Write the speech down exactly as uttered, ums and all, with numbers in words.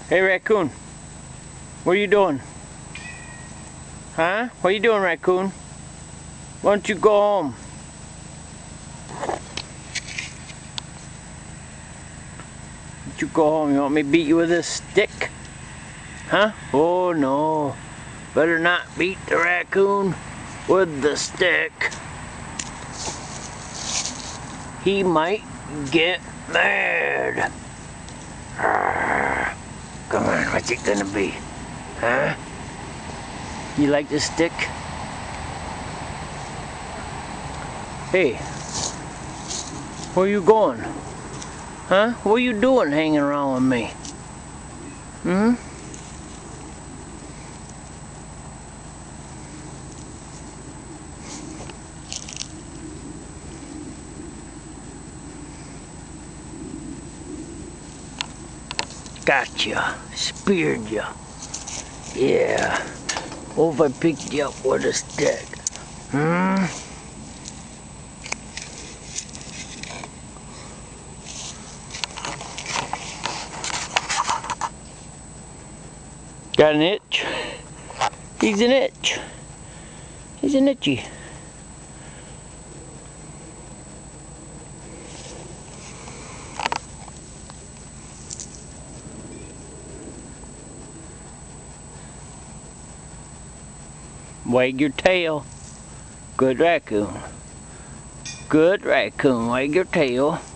Hey Raccoon, what are you doing? Huh? What are you doing, Raccoon? Why don't you go home? Why don't you go home? You want me to beat you with this stick? Huh? Oh no. Better not beat the raccoon with the stick. He might get mad. Arrgh. Come on, what's it gonna be? Huh? You like the stick? Hey, where you going? Huh? What are you doing hanging around with me? Hmm? Gotcha. Speared you. Yeah. What if I picked you up with a stick? Hmm? Got an itch? He's an itch. He's an itchy. Wag your tail. Good raccoon. Good raccoon. Wag your tail.